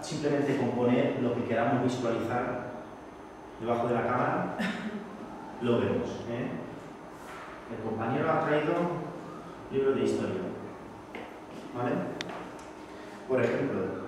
simplemente con poner lo que queramos visualizar debajo de la cámara, lo vemos. El compañero ha traído libro de historia. ¿Vale? Por ejemplo,